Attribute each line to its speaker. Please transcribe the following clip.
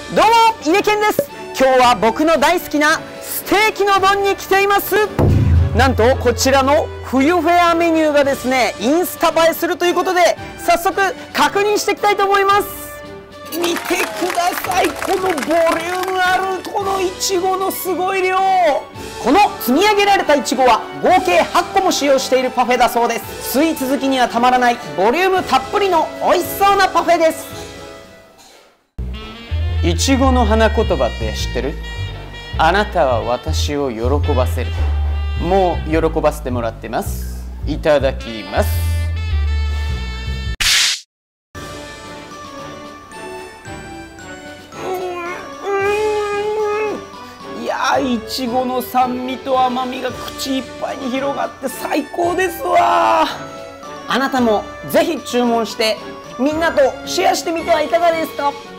Speaker 1: どうも、イネケンです。今日は僕の大好きなステーキの丼に来ています。なんとこちらの冬フェアメニューがですね、インスタ映えするということで、早速確認していきたいと思います。見てください、このボリュームあるこのいちごのすごい量。この積み上げられたいちごは合計8個も使用しているパフェだそうです。スイーツ好きにはたまらないボリュームたっぷりの美味しそうなパフェです。いちごの花言葉って知ってる？あなたは私を喜ばせる。もう喜ばせてもらってます。いただきます。いやー、いちごの酸味と甘みが口いっぱいに広がって最高ですわ。あなたもぜひ注文してみんなとシェアしてみてはいかがですか？